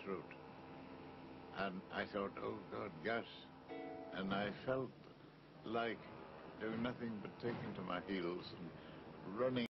throat. And I thought, oh God, gas. And I felt like doing nothing but taking to my heels and running